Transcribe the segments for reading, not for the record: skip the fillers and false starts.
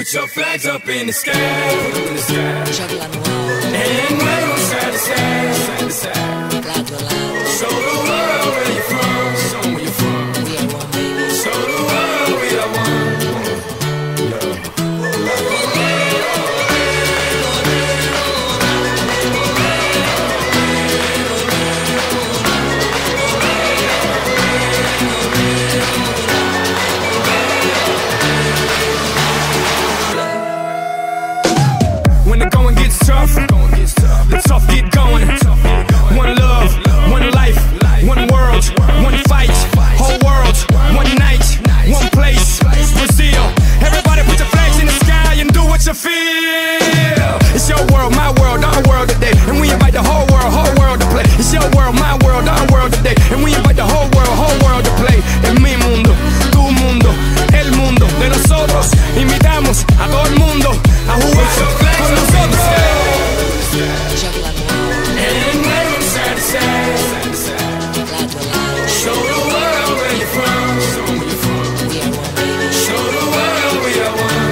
Put your flags up in the sky, and wave them side to side. Show the world where you're from. Show 'em where you're from. We are one, baby. Show the world we are one. When the going gets tough, the tough get going. One love, one life, one world, one fight. Whole world, one night, one place. Brazil, everybody put your flags in the sky and do what you feel. It's your world, my world, our world today, and we invite the whole world to play. It's your world, my world, our world today, and we invite the whole world to play. En mi mundo, tu mundo, el mundo de nosotros. Invitamos a todo el mundo a jugar con nosotros. And wave them side to side. Show the world where you're from. Show 'em where you're from. Show the world we are one.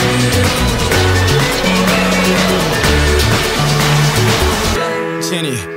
Jenny.